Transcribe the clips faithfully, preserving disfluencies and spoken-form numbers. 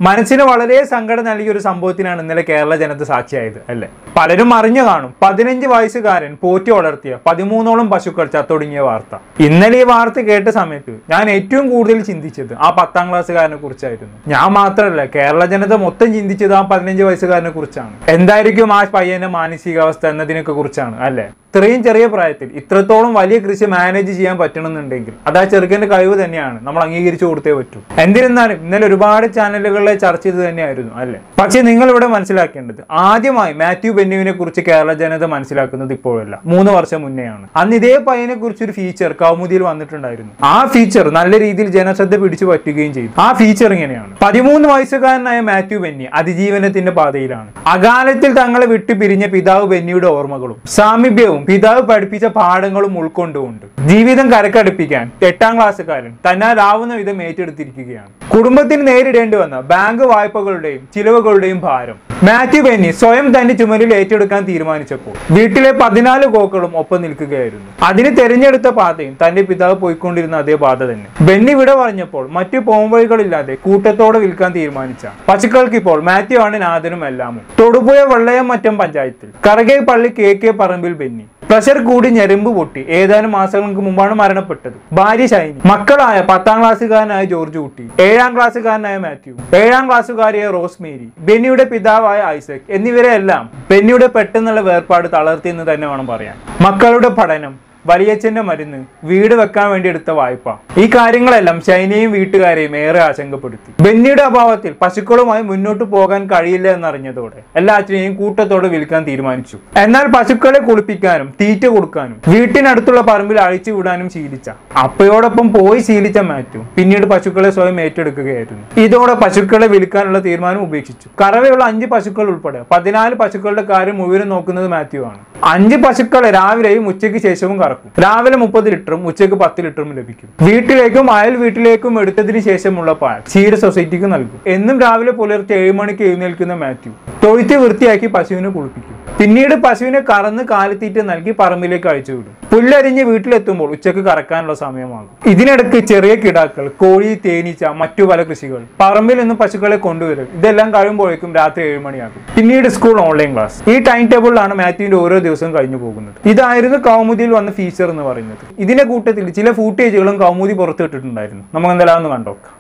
മനസ്സിന് വളരെ സങ്കടം നൽകിയ ഒരു സംഭവത്തിനാണ് ഇന്നലെ കേരള ജനത സാക്ഷിയായത് അല്ലെ. പലരും അറിഞ്ഞു കാണും, പതിനഞ്ച് വയസ്സുകാരൻ പോറ്റി വളർത്തിയ പതിമൂന്നോളം പശുക്കൾ ചത്തൊടുങ്ങിയ വാർത്ത. ഇന്നലെ ഈ വാർത്ത കേട്ട സമയത്ത് ഞാൻ ഏറ്റവും കൂടുതൽ ചിന്തിച്ചത് ആ പത്താം ക്ലാസ്സുകാരനെ കുറിച്ചായിരുന്നു. ഞാൻ മാത്രമല്ല, കേരള ജനത മൊത്തം ചിന്തിച്ചത് ആ പതിനഞ്ച് വയസ്സുകാരനെ കുറിച്ചാണ്. എന്തായിരിക്കും ആ പയ്യന്റെ മാനസികാവസ്ഥ എന്നതിനൊക്കെ കുറിച്ചാണ് അല്ലെ. ഇത്രയും ചെറിയ പ്രായത്തിൽ ഇത്രത്തോളം വലിയ കൃഷി മാനേജ് ചെയ്യാൻ പറ്റണമെന്നുണ്ടെങ്കിൽ അത് ആ ചെറുക്കന്റെ കഴിവ് തന്നെയാണ്, നമ്മൾ അംഗീകരിച്ചു കൊടുത്തേ പറ്റൂ. എന്നിരുന്നാലും ഇന്നലെ ഒരുപാട് ചാനലുകളിലെ ചർച്ച ചെയ്ത് തന്നെയായിരുന്നു അല്ലെ. പക്ഷെ നിങ്ങൾ ഇവിടെ മനസ്സിലാക്കേണ്ടത്, ആദ്യമായി മാത്യു ബെന്നുവിനെ കുറിച്ച് കേരള ജനത മനസ്സിലാക്കുന്നത് ഇപ്പോഴല്ല, മൂന്ന് വർഷം മുന്നെയാണ്. അന്ന് ഇതേ പയ്യനെ കുറിച്ച് ഒരു ഫീച്ചർ കൗമുദിയിൽ വന്നിട്ടുണ്ടായിരുന്നു. ആ ഫീച്ചർ നല്ല രീതിയിൽ ജനശ്രദ്ധ പിടിച്ചു പറ്റുകയും ചെയ്തു. ആ ഫീച്ചർ ഇങ്ങനെയാണ്: പതിമൂന്ന് വയസ്സുകാരനായ മാത്യു ബെന്നി അതിജീവനത്തിന്റെ പാതയിലാണ്. അകാലത്തിൽ തങ്ങളെ വിട്ടു പിരിഞ്ഞ പിതാവ് ബെന്നിയുടെ ഓർമ്മകളും സാമീപ്യവും പിതാവ് പഠിപ്പിച്ച പാഠങ്ങളും ഉൾക്കൊണ്ടുകൊണ്ട് ജീവിതം കരക്കടുപ്പിക്കാൻ എട്ടാം ക്ലാസ്സുകാരൻ തന്നാലാവുന്ന വിധം ഏറ്റെടുത്തിരിക്കുകയാണ്. കുടുംബത്തിന് നേരിടേണ്ടി വന്ന ബാങ്ക് വായ്പകളുടെയും ചിലവുകളുടെയും ഭാരം മാത്യു ബെന്നി സ്വയം തന്റെ ചുമലിൽ ഏറ്റെടുക്കാൻ തീരുമാനിച്ചപ്പോൾ വീട്ടിലെ പതിനാല് കോക്കളും ഒപ്പം നിൽക്കുകയായിരുന്നു. അതിന് തെരഞ്ഞെടുത്ത പാതയും തന്റെ പിതാവ് പോയിക്കൊണ്ടിരുന്ന അതേ പാത തന്നെ. ബെന്നി വിട പറഞ്ഞപ്പോൾ മറ്റു പോംവഴികളില്ലാതെ കൂട്ടത്തോടെ വിൽക്കാൻ തീരുമാനിച്ച പശുക്കൾക്ക് ഇപ്പോൾ മാത്യു ആണ് നാഥനും എല്ലാമും. തൊടുപുഴ വെള്ളയംമറ്റം പഞ്ചായത്തിൽ കറകെ പള്ളി K K Parambil Benny pressure കൂടി ഞരമ്പ് പൊട്ടി ഏതാനും മാസങ്ങൾക്ക് മുമ്പാണ് മരണപ്പെട്ടത്. ഭാര്യ ഷൈനി, മക്കളായ പത്താം ക്ലാസ്സുകാരനായ ജോർജ് കുട്ടി, ഏഴാം ക്ലാസ്സുകാരനായ മാത്യു, ഏഴാം ക്ലാസ്സുകാരിയായ റോസ്മേരി, ബെന്നിയുടെ പിതാവായ ഐസക് എന്നിവരെല്ലാം ബെന്നിയുടെ പെട്ടെന്നുള്ള വേർപാട് തളർത്തിയെന്ന് തന്നെ വേണം പറയാൻ. മക്കളുടെ പഠനം, വലിയച്ഛന്റെ മരുന്ന്, വീട് വെക്കാൻ വേണ്ടി എടുത്ത വായ്പ, ഈ കാര്യങ്ങളെല്ലാം ഷൈനയും വീട്ടുകാരെയും ഏറെ ആശങ്കപ്പെടുത്തി. ബെന്നിയുടെ അഭാവത്തിൽ പശുക്കളുമായി മുന്നോട്ട് പോകാൻ കഴിയില്ല എന്നറിഞ്ഞതോടെ എല്ലാറ്റിനെയും കൂട്ടത്തോടെ വിൽക്കാൻ തീരുമാനിച്ചു. എന്നാൽ പശുക്കളെ കുളിപ്പിക്കാനും തീറ്റ കൊടുക്കാനും വീട്ടിനടുത്തുള്ള പറമ്പിൽ അഴിച്ചു വിടാനും ശീലിച്ച അപ്പയോടൊപ്പം പോയി ശീലിച്ച മാത്യു പിന്നീട് പശുക്കളെ സ്വയം ഏറ്റെടുക്കുകയായിരുന്നു. ഇതോടെ പശുക്കളെ വിൽക്കാനുള്ള തീരുമാനം ഉപേക്ഷിച്ചു. കറവയുള്ള അഞ്ച് പശുക്കൾ ഉൾപ്പെടെ പതിനാല് പശുക്കളുടെ കാര്യം മുഴുവൻ നോക്കുന്നത് മാത്യു ആണ്. അഞ്ച് പശുക്കളെ രാവിലെയും ഉച്ചയ്ക്ക് ശേഷവും കറക്കും. രാവിലെ മുപ്പത് ലിറ്ററും ഉച്ചയ്ക്ക് പത്ത് ലിറ്ററും ലഭിക്കും. വീട്ടിലേക്കും അയൽ വീട്ടിലേക്കും എടുത്തതിന് ശേഷമുള്ള പാൽ ക്ഷീര സൊസൈറ്റിക്ക് നൽകും. എന്നും രാവിലെ പുലർച്ചെ ഏഴ് മണിക്ക് എഴുന്നേൽക്കുന്ന മാത്യു തൊഴുത്തി വൃത്തിയാക്കി പശുവിനെ കുളിപ്പിക്കും. പിന്നീട് പശുവിനെ കറന്ന് കാലിത്തീറ്റ നൽകി പറമ്പിലേക്ക് അഴിച്ചുവിടും. പുല്ലരിഞ്ഞ് വീട്ടിലെത്തുമ്പോൾ ഉച്ചക്ക് കറക്കാനുള്ള സമയമാകും. ഇതിനിടയ്ക്ക് ചെറിയ കിടാക്കൾ, കോഴി, തേനീച്ച, മറ്റു പല കൃഷികൾ, പറമ്പിൽ നിന്നും പശുക്കളെ കൊണ്ടുവരും. ഇതെല്ലാം കഴിയുമ്പോഴേക്കും രാത്രി ഏഴ് മണിയാകും. പിന്നീട് സ്കൂൾ, ഓൺലൈൻ ക്ലാസ്. ഈ ടൈം ടേബിളിലാണ് മാത്യുവിന്റെ ഓരോ ദിവസവും കഴിഞ്ഞു പോകുന്നത്. ഇതായിരുന്നു കൗമുദിയിൽ വന്ന ഫീച്ചർ എന്ന് പറയുന്നത്. ഇതിന്റെ കൂട്ടത്തിൽ ചില ഫൂട്ടേജുകളും കൗമുദി പുറത്തുവിട്ടിട്ടുണ്ടായിരുന്നു. നമുക്ക് എന്തെല്ലാം ഒന്ന് കണ്ടോക്കാം.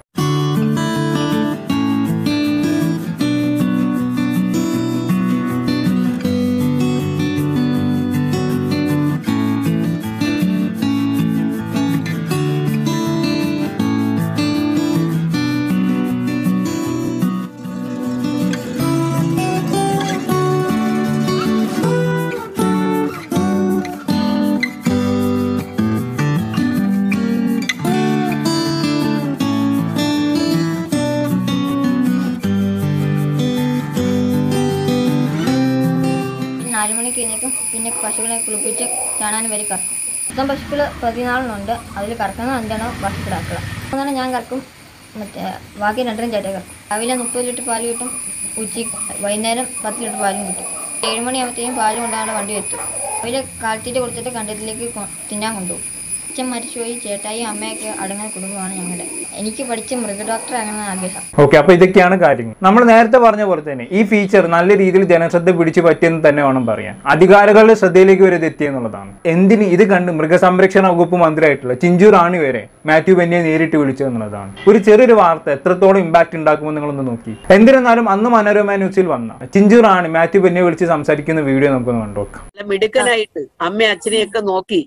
നാല് മണിക്ക് കഴിഞ്ഞേക്കും പിന്നെ പശുക്കളെ കുളിപ്പിച്ച് ചാണാൻ വരി കറക്കും. മൊത്തം പശുക്കൾ പതിനാലെണ്ണമുണ്ട്. അതിൽ കറക്കുന്ന അഞ്ചെണ്ണം പശുക്കിടാക്കൾ. അങ്ങനെ ഞാൻ കറക്കും, മറ്റേ ബാക്കി രണ്ടിനും ചേട്ടേ കറക്കും. രാവിലെ മുപ്പത് ലിറ്റർ പാല് കിട്ടും, ഉച്ചയ്ക്ക് വൈകുന്നേരം പത്ത് ലിറ്റർ പാലും കിട്ടും. ഏഴ് മണിയാകുമ്പോഴത്തേക്കും പാല് കൊണ്ടാണ് വണ്ടി എത്തും. അതിൽ കാൽത്തീറ്റ കൊടുത്തിട്ട് കണ്ടത്തിലേക്ക് തിന്നാൻ കൊണ്ടുപോകും. അച്ഛൻ മരിച്ചുപോയി, ചേട്ടായി അമ്മയൊക്കെ അടങ്ങുന്ന കുടുംബമാണ് ഞങ്ങളുടെ. എനിക്ക് പഠിച്ച മൃഗ ഡോക്ടർ ആകണമെന്ന് ആഗ്രഹം. ഓക്കെ, അപ്പൊ ഇതൊക്കെയാണ് കാര്യങ്ങൾ. നമ്മൾ നേരത്തെ പറഞ്ഞ പോലെ തന്നെ ഈ ഫീച്ചർ നല്ല രീതിയിൽ ജനശ്രദ്ധ പിടിച്ചു പറ്റിയെന്ന് തന്നെ വേണം പറയാൻ. അധികാരികളുടെ ശ്രദ്ധയിലേക്ക് വരെ എത്തിയെന്നുള്ളതാണ്. എന്തിന് ഇത് കണ്ട് മൃഗസംരക്ഷണ വകുപ്പ് മന്ത്രിയായിട്ടുള്ള ചിഞ്ചു റാണി വരെ മാത്യു ബെന്നിയെ നേരിട്ട് വിളിച്ചു എന്നുള്ളതാണ്. ഒരു ചെറിയൊരു വാർത്ത എത്രത്തോളം ഇമ്പാക്ട് ഉണ്ടാക്കുമെന്ന് നിങ്ങളൊന്ന് നോക്കി. എന്നിരുന്നാലും അന്ന് മനോരമ ന്യൂസിൽ വന്ന ചിഞ്ചു റാണി മാത്യു ബെന്നിയെ വിളിച്ച് സംസാരിക്കുന്ന വീഡിയോ നമുക്കൊന്ന് കണ്ടുനോക്കാം. മിടുക്കനായിട്ട് അമ്മ അച്ഛനെയൊക്കെ നോക്കി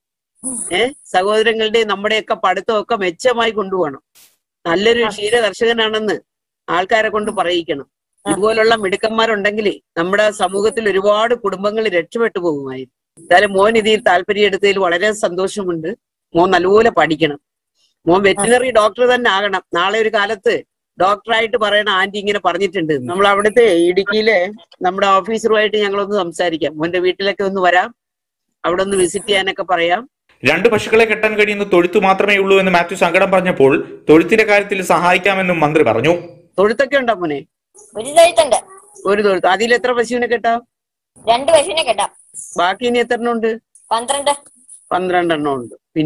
ഏഹ് സഹോദരങ്ങളുടെയും നമ്മുടെയൊക്കെ പഠിത്തമൊക്കെ മെച്ചമായി കൊണ്ടുപോകണം. നല്ലൊരു ക്ഷീര കർഷകനാണെന്ന് ആൾക്കാരെ കൊണ്ട് പറയിക്കണം. ഇതുപോലുള്ള മിടുക്കന്മാരുണ്ടെങ്കിൽ നമ്മുടെ സമൂഹത്തിൽ ഒരുപാട് കുടുംബങ്ങൾ രക്ഷപ്പെട്ടു പോകുമായിരുന്നു. എന്തായാലും മോൻ ഇതിൽ താല്പര്യം എടുത്തതിൽ വളരെ സന്തോഷമുണ്ട്. മോൻ നല്ലപോലെ പഠിക്കണം. മോൻ വെറ്റിനറി ഡോക്ടർ തന്നെ ആകണം. നാളെ ഒരു കാലത്ത് ഡോക്ടറായിട്ട് പറയണ ആന്റി ഇങ്ങനെ പറഞ്ഞിട്ടുണ്ട്. നമ്മൾ അവിടുത്തെ ഇടുക്കിയിലെ നമ്മുടെ ഓഫീസറുമായിട്ട് ഞങ്ങളൊന്ന് സംസാരിക്കാം. മോന്റെ വീട്ടിലൊക്കെ ഒന്ന് വരാം, അവിടെ ഒന്ന് വിസിറ്റ് ചെയ്യാനൊക്കെ പറയാം. രണ്ട് പശുക്കളെ കെട്ടാൻ കഴിയുന്ന തൊഴുത്ത് മാത്രമേ ഉള്ളൂ എന്ന് മാത്യു സങ്കടം പറഞ്ഞപ്പോൾ തൊഴുത്തിന്റെ കാര്യത്തിൽ സഹായിക്കാമെന്നും മന്ത്രി പറഞ്ഞു. തൊഴുത്തൊക്കെ ഉണ്ടോ മോനെ? ഒരു തൊഴുത്തുണ്ട്. ഒരു തൊഴുത്ത്. അതിൽ എത്ര പശുവിനെ കെട്ടാം? രണ്ട് പശുവിനെ കെട്ടാം. ബാക്കി ഇനി എത്ര എണ്ണം ഉണ്ട്? പന്ത്രണ്ട്. പന്ത്രണ്ടെണ്ണം ഉണ്ട്. പിന്നെയും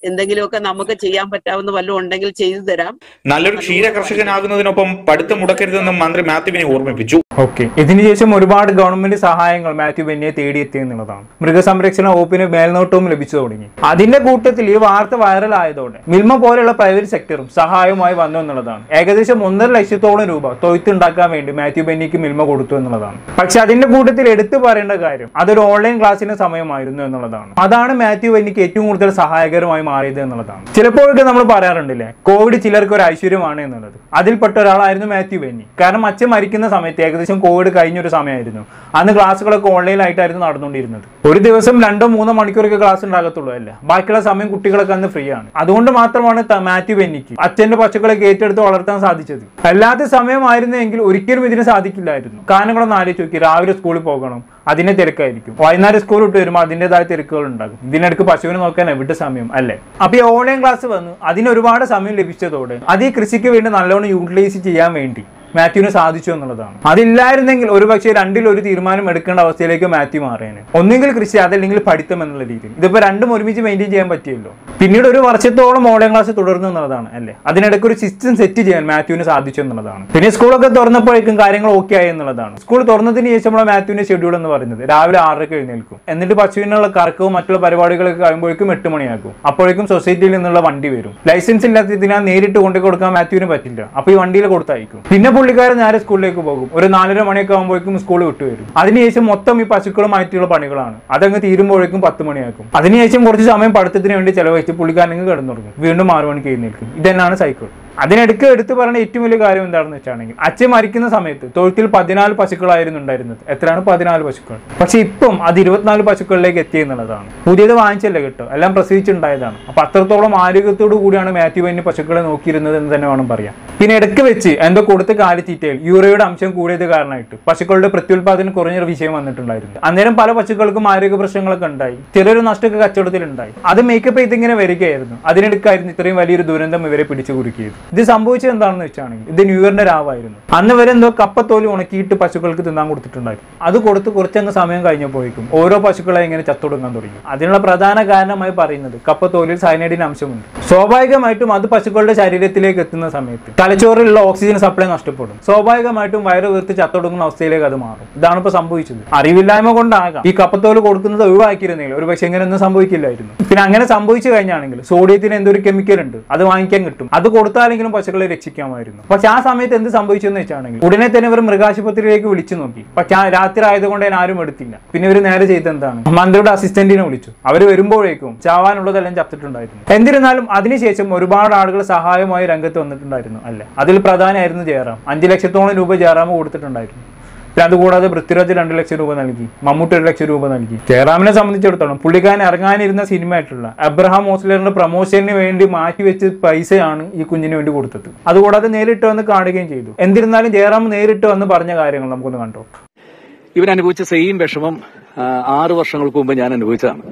എന്തെങ്കിലുമൊക്കെ നമുക്ക് ചെയ്യാൻ പറ്റാവുന്ന വല്ലതും ഉണ്ടെങ്കിൽ ചെയ്തു തരാം. നല്ലൊരു ക്ഷീര കർഷകനാകുന്നതിനൊപ്പം പഠിത്തം മുടക്കരുതെന്നും മന്ത്രി മാത്യുവിനെ ഓർമ്മിപ്പിച്ചു. ഓക്കെ, ഇതിനുശേഷം ഒരുപാട് ഗവൺമെന്റ് സഹായങ്ങൾ മാത്യു ബെന്നിയെ തേടിയെത്തി എന്നുള്ളതാണ്. മൃഗസംരക്ഷണ വകുപ്പിന് മേൽനോട്ടവും ലഭിച്ചു തുടങ്ങി. അതിന്റെ കൂട്ടത്തിൽ ഈ വാർത്ത വൈറലായതോടെ മിൽമ പോലെയുള്ള പ്രൈവറ്റ് സെക്ടറും സഹായവുമായി വന്നു എന്നുള്ളതാണ്. ഏകദേശം ഒന്നര ലക്ഷത്തോളം രൂപ തൊഴുത്തുണ്ടാക്കാൻ വേണ്ടി മാത്യു ബെന്നിക്ക് മിൽമ കൊടുത്തു എന്നുള്ളതാണ്. പക്ഷെ അതിന്റെ കൂട്ടത്തിൽ എടുത്തു പറയേണ്ട കാര്യം അതൊരു ഓൺലൈൻ ക്ലാസ്സിന്റെ സമയമായിരുന്നു എന്നുള്ളതാണ്. അതാണ് മാത്യു ബെന്നിക്ക് ഏറ്റവും കൂടുതൽ സഹായകരമായി മാറിയത് എന്നുള്ളതാണ്. ചിലപ്പോഴൊക്കെ നമ്മൾ പറയാറുണ്ടല്ലേ, കോവിഡ് ചിലർക്ക് ഒരു ഐശ്വര്യമാണ് എന്നുള്ളത്. അതിൽപ്പെട്ട ഒരാളായിരുന്നു മാത്യു ബെന്നി. കാരണം അച്ഛൻ മരിക്കുന്ന സമയത്ത് ഏകദേശം കോവിഡ് കഴിഞ്ഞൊരു സമയമായിരുന്നു. അന്ന് ക്ലാസ്സുകളൊക്കെ ഓൺലൈനായിട്ടായിരുന്നു നടന്നുകൊണ്ടിരുന്നത്. ഒരു ദിവസം രണ്ടോ മൂന്നോ മണിക്കൂറൊക്കെ ക്ലാസ് ഉണ്ടാകത്തുള്ളൂ അല്ല, ബാക്കിയുള്ള സമയം കുട്ടികളൊക്കെ അന്ന് ഫ്രീ ആണ്. അതുകൊണ്ട് മാത്രമാണ് മാത്യു ബെന്നിക്ക് അച്ഛന്റെ പശുക്കളെ ഏറ്റെടുത്ത് വളർത്താൻ സാധിച്ചത്. അല്ലാത്ത സമയമായിരുന്നെങ്കിൽ ഒരിക്കലും ഇതിന് സാധിക്കില്ലായിരുന്നു. കാരണങ്ങളൊന്നും ആലോചിച്ച് നോക്കി, രാവിലെ സ്കൂളിൽ പോകണം, അതിന്റെ തിരക്കായിരിക്കും. വൈകുന്നേരം സ്കൂൾ വിട്ട് വരുമ്പോൾ അതിൻ്റെതായ തിരക്കുകൾ ഉണ്ടാകും. ഇതിനിടയ്ക്ക് പശുവിനെ നോക്കാൻ എവിടെ സമയം അല്ലേ? അപ്പൊ ഈ ഓൺലൈൻ ക്ലാസ് വന്ന് അതിന് ഒരുപാട് സമയം ലഭിച്ചതോടെ അത് ഈ കൃഷിക്ക് വേണ്ടി നല്ലോണം യൂട്ടിലൈസ് ചെയ്യാൻ വേണ്ടി മാത്യുവിന് സാധിച്ചു എന്നുള്ളതാണ്. അതില്ലായിരുന്നെങ്കിൽ ഒരുപക്ഷെ രണ്ടിൽ ഒരു തീരുമാനം എടുക്കേണ്ട അവസ്ഥയിലേക്ക് മാത്യു മാറിയാണ്. ഒന്നുകിൽ കൃഷി, അതല്ലെങ്കിൽ പഠിത്തം എന്നുള്ള രീതിയിൽ. ഇതിപ്പോ രണ്ടും ഒരുമിച്ച് മെയിൻറ്റെയിൻ ചെയ്യാൻ പറ്റിയല്ലോ. പിന്നീട് ഒരു വർഷത്തോളം ഓൺലൈൻ ക്ലാസ് തുടർന്നു എന്നുള്ളതാണ് അല്ലേ. അതിനിടയ്ക്ക് ഒരു സിസ്റ്റം സെറ്റ് ചെയ്യാൻ മാത്യുവിന് സാധിച്ചു എന്നുള്ളതാണ്. പിന്നെ സ്കൂളൊക്കെ തുറന്നപ്പോഴേക്കും കാര്യങ്ങൾ ഓക്കെ ആയി എന്നുള്ളതാണ്. സ്കൂൾ തുറന്നതിന് ശേഷമുള്ള മാത്യുവിന്റെ ഷെഡ്യൂൾ എന്ന് പറയുന്നത് രാവിലെ ആറരയ്ക്ക് എഴുന്നേൽക്കും. എന്നിട്ട് പശുവിനുള്ള കറക്കവും മറ്റുള്ള പരിപാടികളൊക്കെ കഴിയുമ്പോഴേക്കും എട്ട് മണിയാക്കും. അപ്പോഴേക്കും സൊസൈറ്റിയിൽ നിന്നുള്ള വണ്ടി വരും. ലൈസൻസ് ഇല്ലാത്തതിനാൽ നേരിട്ട് കൊണ്ടു കൊടുക്കാൻ മാത്യുവിന് പറ്റില്ല. അപ്പൊ ഈ വണ്ടിയിൽ കൊടുത്തയക്കും. പിന്നെ പുള്ളിക്കാരൻ നേരെ സ്കൂളിലേക്ക് പോകും. ഒരു നാലര മണിയൊക്കെ ആകുമ്പോഴേക്കും സ്കൂൾ വിട്ടുവരും. അതിനുശേഷം മൊത്തം ഈ പശുക്കളുമായിട്ടുള്ള പണികളാണ്. അതങ്ങ് തീരുമ്പോഴേക്കും പത്ത് മണിയാക്കും. അതിനുശേഷം കുറച്ച് സമയം പഠിത്തത്തിന് വേണ്ടി ചെലവഴിച്ച് പുള്ളിക്കാരനെങ്കിൽ കിടന്നു തുടങ്ങും. വീണ്ടും ആറു മണിക്ക് എഴുന്നേൽക്കും. ഇതന്നെയാണ് സൈക്കിൾ. അതിനിടയ്ക്ക് എടുത്തു പറയുന്ന ഏറ്റവും വലിയ കാര്യം എന്താണെന്ന് വെച്ചാണെങ്കിൽ അച്ഛൻ മരിക്കുന്ന സമയത്ത് തൊഴുത്തിൽ പതിനാല് പശുക്കളായിരുന്നു ഉണ്ടായിരുന്നത്. എത്രയാണ്? പതിനാല് പശുക്കൾ. പക്ഷെ ഇപ്പം അത് ഇരുപത്തിനാല് പശുക്കളിലേക്ക് എത്തി എന്നുള്ളതാണ്. പുതിയത് വാങ്ങിച്ചല്ലേ കിട്ടും, എല്ലാം പ്രസവിച്ചുണ്ടായതാണ്. അപ്പൊ അത്രത്തോളം ആരോഗ്യത്തോടു കൂടിയാണ് മാത്യു ബെന്നി പശുക്കളെ നോക്കിയിരുന്നത് എന്ന് തന്നെ വേണം പറയാം. പിന്നെ ഇടയ്ക്ക് വെച്ച് എന്തോ കൊടുത്ത് കാലിത്തീറ്റയിൽ യൂറിയയുടെ അംശം കൂടിയത് കാരണമായിട്ട് പശുക്കളുടെ പ്രത്യുൽപാദനം കുറഞ്ഞൊരു വിഷയം വന്നിട്ടുണ്ടായിരുന്നു. അന്നേരം പല പശുക്കൾക്കും ആരോഗ്യ പ്രശ്നങ്ങളൊക്കെ ഉണ്ടായി. ചെറിയൊരു നഷ്ടമൊക്കെ കച്ചവടത്തിലുണ്ടായി. അത് മേക്കപ്പ് ചെയ്ത് ഇങ്ങനെ വരികയായിരുന്നു. അതിനിടയ്ക്കായിരുന്നു ഇത്രയും വലിയൊരു ദുരന്തം ഇവരെ പിടിച്ചു കുറുക്കിയത്. ഇത് സംഭവിച്ചത് എന്താണെന്ന് വെച്ചാണെങ്കിൽ ഇത് ന്യൂ ഇയറിന്റെ രാവായിരുന്നു. അന്ന് വരെ എന്തോ കപ്പത്തോലി ഉണക്കിയിട്ട് പശുക്കൾക്ക് തിന്നാൻ കൊടുത്തിട്ടുണ്ടായിരുന്നു. അത് കൊടുത്ത് കുറച്ചങ്ങ് സമയം കഴിഞ്ഞപ്പോഴേക്കും ഓരോ പശുക്കളെ ഇങ്ങനെ ചത്തൊടുങ്ങാൻ തുടങ്ങി. അതിനുള്ള പ്രധാന കാരണമായി പറയുന്നത് കപ്പത്തോലിയിൽ സയനൈഡിന്റെ അംശമുണ്ട്. സ്വാഭാവികമായിട്ടും അത് പശുക്കളുടെ ശരീരത്തിലേക്ക് എത്തുന്ന സമയത്ത് തലച്ചോറിലുള്ള ഓക്സിജൻ സപ്ലൈ നഷ്ടപ്പെടും. സ്വാഭാവികമായിട്ടും വയറ് വീർത്ത് ചത്തൊടുങ്ങുന്ന അവസ്ഥയിലേക്ക് അത് മാറും. ഇതാണ് ഇപ്പൊ സംഭവിച്ചത്. അറിവില്ലായ്മ കൊണ്ടാകാം ഈ കപ്പത്തോല് കൊടുക്കുന്നത് ഒഴിവാക്കിയിരുന്നെങ്കിൽ ഒരു പക്ഷെ ഇങ്ങനെ ഒന്നും സംഭവിക്കില്ലായിരുന്നു. പിന്നെ അങ്ങനെ സംഭവിച്ചു കഴിഞ്ഞാണെങ്കിൽ സോഡിയത്തിന് എന്തൊരു കെമിക്കൽ ഉണ്ട്, അത് വാങ്ങിക്കാൻ കിട്ടും. അത് കൊടുത്താലെങ്കിലും പശുക്കളെ രക്ഷിക്കാമായിരുന്നു. പക്ഷെ ആ സമയത്ത് എന്ത് സംഭവിച്ചെന്ന് വെച്ചാണെങ്കിൽ ഉടനെ തന്നെ ഇവർ മൃഗാശുപത്രിയിലേക്ക് വിളിച്ചു നോക്കി. പക്ഷെ ആ രാത്രി ആയതുകൊണ്ട് തന്നെ ആരും എടുത്തില്ല. പിന്നെ ഇവർ നേരെ ചെയ്ത് എന്താണ്, മന്ത്രിയുടെ അസിസ്റ്റന്റിനെ വിളിച്ചു. അവർ വരുമ്പോഴേക്കും ചാവാനുള്ളതെല്ലാം ചത്തിട്ടുണ്ടായിരുന്നു. എന്നിരുന്നാലും അതിനുശേഷം ഒരുപാട് ആളുകൾ സഹായമായി രംഗത്ത് വന്നിട്ടുണ്ടായിരുന്നു അല്ലെ. അതിൽ പ്രധാനമായിരുന്നു ജയറാം. അഞ്ചു ലക്ഷത്തോളം രൂപ ജയറാം കൊടുത്തിട്ടുണ്ടായിരുന്നു. പിന്നെ അതുകൂടാതെ പൃഥ്വിരാജ് രണ്ട് ലക്ഷം രൂപ നൽകി, മമ്മൂട്ടി ഒരു ലക്ഷം രൂപ നൽകി. ജയറാമിനെ സംബന്ധിച്ചിടത്തോളം പുള്ളിക്കാരൻ ഇറങ്ങാനിരുന്ന സിനിമയായിട്ടുള്ള അബ്രഹാം ഓസ്ലറിന്റെ പ്രൊമോഷന് വേണ്ടി മാറ്റിവെച്ച പൈസയാണ് ഈ കുഞ്ഞിന് വേണ്ടി കൊടുത്തത്. അതുകൂടാതെ നേരിട്ട് വന്ന് കാണുകയും ചെയ്തു. എന്നിരുന്നാലും ജയറാം നേരിട്ട് വന്ന് പറഞ്ഞ കാര്യങ്ങൾ നമുക്കൊന്ന് കണ്ടോ. ഇവൻ അനുഭവിച്ച സെയിം വിഷമം ആറ് വർഷങ്ങൾക്ക് മുമ്പ് ഞാൻ അനുഭവിച്ചതാണ്.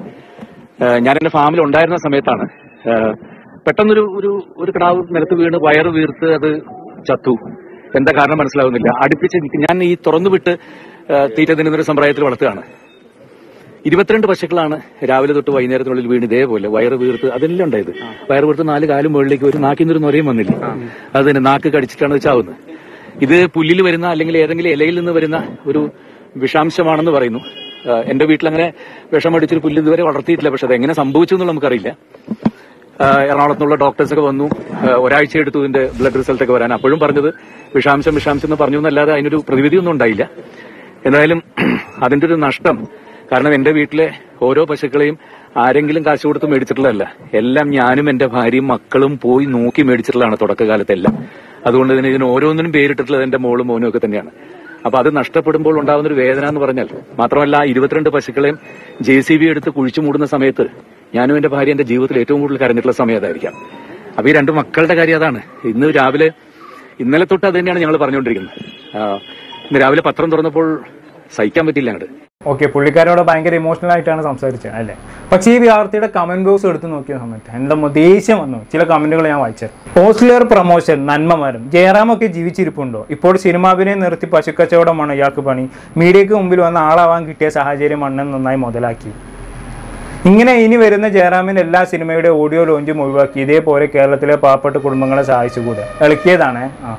ഞാൻ എന്റെ ഫാമിൽ ഉണ്ടായിരുന്ന സമയത്താണ് പെട്ടെന്നൊരു ഒരു ഒരു കിടാവ് നിലത്ത് വീണ് വയറ് വീർത്ത് അത് ചത്തു. എന്താ കാരണം മനസ്സിലാവുന്നില്ല. അടുപ്പിച്ച് ഞാൻ ഈ തുറന്നു വിട്ട് തീറ്റ തിന്നുന്നൊരു സമ്പ്രദായത്തിൽ വളർത്തുകയാണ്. ഇരുപത്തിരണ്ട് പശുക്കളാണ് രാവിലെ തൊട്ട് വൈകുന്നേരത്തിനുള്ളിൽ വീണ് ഇതേപോലെ വയറ് വീർത്ത് അതെല്ലാം ഉണ്ടായത്. വയറ് വീർത്ത് നാല് കാലും മുകളിലേക്ക് ഒരു നാക്കിന്നൊരു നൊരയും വന്നില്ല. അത് തന്നെ നാക്ക് കടിച്ചിട്ടാണ് ചാവുന്നത്. ഇത് പുല്ലിൽ വരുന്ന അല്ലെങ്കിൽ ഏതെങ്കിലും ഇലയിൽ നിന്ന് വരുന്ന ഒരു വിഷാംശമാണെന്ന് പറയുന്നു. എന്റെ വീട്ടിലങ്ങനെ വിഷമടിച്ചൊരു പുല്ല് ഇതുവരെ വളർത്തിയിട്ടില്ല. പക്ഷെ അത് എങ്ങനെ സംഭവിച്ചു എന്നുള്ള നമുക്കറിയില്ല. എറണാകുളത്തുനിന്നുള്ള ഡോക്ടേഴ്സൊക്കെ വന്നു. ഒരാഴ്ച എടുത്തു ഇതിന്റെ ബ്ലഡ് റിസൾട്ട് ഒക്കെ വരാൻ. അപ്പോഴും പറഞ്ഞത് വിഷാംശം വിഷാംശം എന്ന് പറഞ്ഞു എന്നല്ലാതെ അതിനൊരു പ്രതിവിധിയൊന്നും ഉണ്ടായില്ല. എന്തായാലും അതിന്റെ ഒരു നഷ്ടം, കാരണം എന്റെ വീട്ടിലെ ഓരോ പശുക്കളെയും ആരെങ്കിലും കാശ് കൊടുത്ത് മേടിച്ചിട്ടുള്ളതല്ല. എല്ലാം ഞാനും എന്റെ ഭാര്യയും മക്കളും പോയി നോക്കി മേടിച്ചിട്ടുള്ളതാണ് തുടക്കകാലത്തെല്ലാം. അതുകൊണ്ട് തന്നെ ഇതിന് ഓരോന്നിനും പേരിട്ടിട്ടുള്ളത് എന്റെ മോളും മോനും ഒക്കെ തന്നെയാണ്. അപ്പൊ അത് നഷ്ടപ്പെടുമ്പോൾ ഉണ്ടാകുന്ന ഒരു വേദന എന്ന് പറഞ്ഞാൽ മാത്രമല്ല, ഇരുപത്തിരണ്ട് പശുക്കളെയും ജെ സി ബി എടുത്ത് കുഴിച്ചു മൂടുന്ന സമയത്ത് ഞാനും എന്റെ ഭാര്യ എന്റെ ജീവിതത്തിൽ ഏറ്റവും കൂടുതൽ കരഞ്ഞിട്ടുള്ള സമയം അതായിരിക്കാം. അപ്പൊ ഈ രണ്ട് മക്കളുടെ കാര്യം അതാണ്. ഇന്ന് രാവിലെ ഇന്നലെ തൊട്ട് അത് തന്നെയാണ് ഞങ്ങൾ പറഞ്ഞുകൊണ്ടിരിക്കുന്നത്. ഇന്ന് രാവിലെ പത്രം തുറന്നപ്പോൾ സഹിക്കാൻ പറ്റില്ല അങ്ങോട്ട്. ഓക്കെ, പുള്ളിക്കാരോട് ഭയങ്കര ഇമോഷണൽ ആയിട്ടാണ് സംസാരിച്ചത് അല്ലേ. പക്ഷേ ഈ വാർത്തയുടെ കമന്റ് ബോക്സ് എടുത്ത് നോക്കിയ സമയത്ത് എന്താ ദേഷ്യം വന്നു. ചില കമന്റുകൾ ഞാൻ വായിച്ചത്. ഓസ്ലർ പ്രൊമോഷൻ നന്മമരം, ജയറാമൊക്കെ ജീവിച്ചിരിപ്പുണ്ടോ? ഇപ്പോൾ സിനിമാഭിനയം നിർത്തി പശുക്കച്ചവടമാണ് ഇയാൾക്ക് പണി. മീഡിയക്ക് മുമ്പിൽ വന്ന ആളാവാൻ കിട്ടിയ സാഹചര്യം അണ്ണൻ നന്നായി മുതലാക്കി. ഇങ്ങനെ ഇനി വരുന്ന ജയറാമിൻ എല്ലാ സിനിമയുടെ ഓഡിയോ ലോഞ്ചും ഒഴിവാക്കി ഇതേപോലെ കേരളത്തിലെ പാവപ്പെട്ട കുടുംബങ്ങളെ സഹായിച്ചുകൂടെ? ഇളക്കിയതാണ്. ആ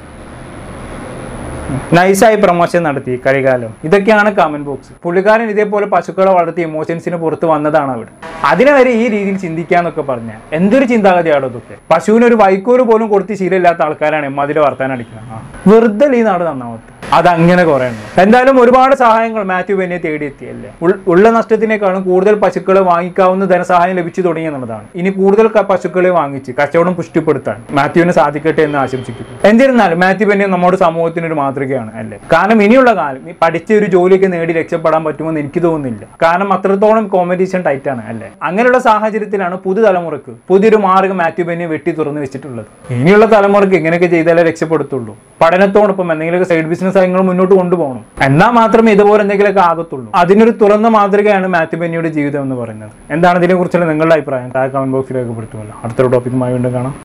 നൈസായി പ്രൊമോഷൻ നടത്തി കരികാലം. ഇതൊക്കെയാണ് കമന്റ് ബോക്സ്. പുള്ളിക്കാരൻ ഇതേപോലെ പശുക്കളെ വളർത്തി ഇമോഷൻസിന് പുറത്ത് വന്നതാണ് അവിടെ. അതിനെ വരെ ഈ രീതിയിൽ ചിന്തിക്കാന്നൊക്കെ പറഞ്ഞാൽ എന്തൊരു ചിന്താഗതിയാണോ ഇതൊക്കെ? പശുവിന് ഒരു വൈക്കോല് പോലും കൊടുത്ത് ശീലമില്ലാത്ത ആൾക്കാരാണ് എമ്മതിലെ വർത്താനം അടിക്കുന്നത്. വെറുതെ ഈ നാട് നന്നാവട്ടെ. അതങ്ങനെ കുറെ ഉണ്ട്. എന്തായാലും ഒരുപാട് സഹായങ്ങൾ മാത്യു ബെന്നിയെ തേടിയെത്തിയല്ലേ. ഉള്ള നഷ്ടത്തിനേക്കാളും കൂടുതൽ പശുക്കളെ വാങ്ങിക്കാവുന്ന ധനസഹായം ലഭിച്ചു തുടങ്ങി എന്നുള്ളതാണ്. ഇനി കൂടുതൽ പശുക്കളെ വാങ്ങിച്ച് കച്ചവടം പുഷ്ടിപ്പെടുത്താൻ മാത്യുവിന് സാധിക്കട്ടെ എന്ന് ആശംസിക്കുന്നു. എന്നിരുന്നാലും മാത്യു ബെന്നി നമ്മുടെ സമൂഹത്തിനൊരു മാതൃകയാണ് അല്ലേ. കാരണം ഇനിയുള്ള കാലം ഈ പഠിച്ച ഒരു ജോലിയൊക്കെ നേടി രക്ഷപ്പെടാൻ പറ്റുമെന്ന് എനിക്ക് തോന്നുന്നില്ല. കാരണം അത്രത്തോളം കോമ്പറ്റീഷൻ ടൈറ്റ് ആണ് അല്ലേ. അങ്ങനെയുള്ള സാഹചര്യത്തിലാണ് പുതുതലമുറക്ക് പുതിയൊരു മാർഗ്ഗം മാത്യു ബെന്നിയെ വെട്ടി തുറന്നു വെച്ചിട്ടുള്ളത്. ഇനിയുള്ള തലമുറക്ക് ഇങ്ങനെയൊക്കെ ചെയ്താലേ രക്ഷപ്പെടുത്തുള്ളൂ. പഠനത്തോടൊപ്പം എന്തെങ്കിലുമൊക്കെ സൈഡ് ബിസിനസ് നിങ്ങൾ മുന്നോട്ട് കൊണ്ടുപോകണം. എന്നാൽ മാത്രമേ ഇതുപോലെ എന്തെങ്കിലുമൊക്കെ ആകത്തുള്ളൂ. അതിനൊരു തുറന്ന മാതൃകയാണ് മാത്യു ബെന്നിയുടെ ജീവിതം എന്ന് പറയുന്നത്. എന്താണ് ഇതിനെക്കുറിച്ചുള്ള നിങ്ങളുടെ അഭിപ്രായം? താഴെ കമന്റ് ബോക്സിൽ രേഖപ്പെടുത്തുമല്ലോ. അടുത്തൊരു ടോപ്പിക്കുമായി വീണ്ടും കാണാം.